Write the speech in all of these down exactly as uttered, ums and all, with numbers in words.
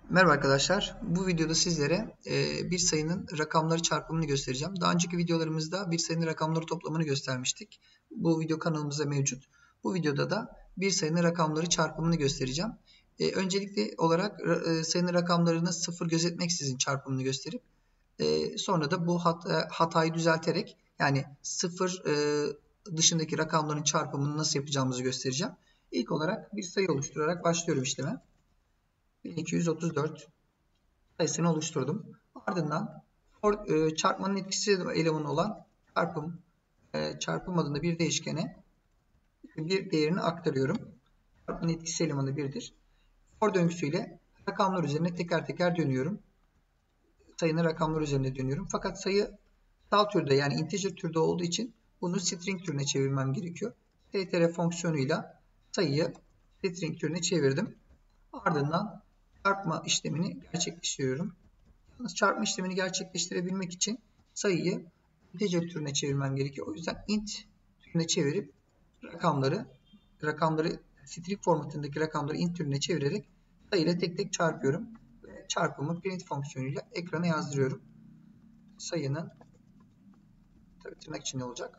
Merhaba arkadaşlar. Bu videoda sizlere e, bir sayının rakamları çarpımını göstereceğim. Daha önceki videolarımızda bir sayının rakamları toplamını göstermiştik. Bu video kanalımızda mevcut. Bu videoda da bir sayının rakamları çarpımını göstereceğim. E, öncelikli olarak e, sayının rakamlarını sıfır gözetmeksizin çarpımını gösterip e, sonra da bu hata, hatayı düzelterek yani sıfır e, dışındaki rakamların çarpımını nasıl yapacağımızı göstereceğim. İlk olarak bir sayı oluşturarak başlıyorum işleme. bin iki yüz otuz dört sayısını oluşturdum. Ardından for, e, çarpmanın etkisi elemanı olan çarpım e, çarpım adında bir değişkene bir değerini aktarıyorum. Çarpmanın etkisi elemanı birdir. For döngüsüyle rakamlar üzerine teker teker dönüyorum. Sayının rakamlar üzerine dönüyorum. Fakat sayı sal türde yani integer türde olduğu için bunu string türüne çevirmem gerekiyor. str fonksiyonuyla sayıyı string türüne çevirdim. Ardından çarpma işlemini gerçekleştiriyorum. Yalnız çarpma işlemini gerçekleştirebilmek için sayıyı integer türüne çevirmem gerekiyor. O yüzden int türüne çevirip rakamları rakamları string formatındaki rakamları int türüne çevirerek sayıyla tek tek çarpıyorum. Ve çarpımı print fonksiyonuyla ekrana yazdırıyorum. Sayının tabii tırnak içinde olacak.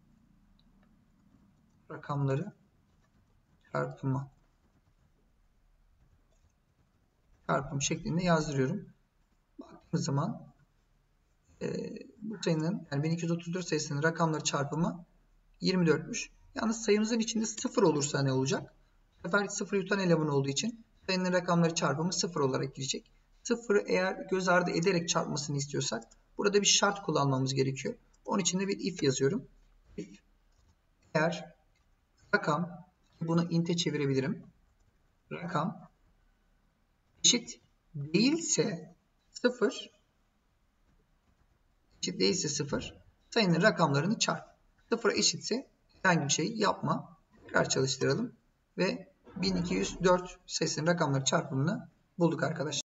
Rakamları çarpımı çarpım şeklinde yazdırıyorum. Baktığımız zaman e, bu sayının yani bin iki yüz otuz dört sayısının rakamları çarpımı yirmi dörtmüş. Yalnız sayımızın içinde sıfır olursa ne olacak? Bu sefer sıfır yutan eleman olduğu için sayının rakamları çarpımı sıfır olarak girecek. sıfırı eğer göz ardı ederek çarpmasını istiyorsak burada bir şart kullanmamız gerekiyor. Onun için de bir if yazıyorum. If eğer rakam, bunu int'e çevirebilirim. Rakam eşit değilse sıfır eşit değilse sıfır sayının rakamlarını çarp. sıfıra eşitse herhangi bir şey yapma. Tekrar çalıştıralım ve bin iki yüz dört sayısının rakamları çarpımını bulduk arkadaşlar.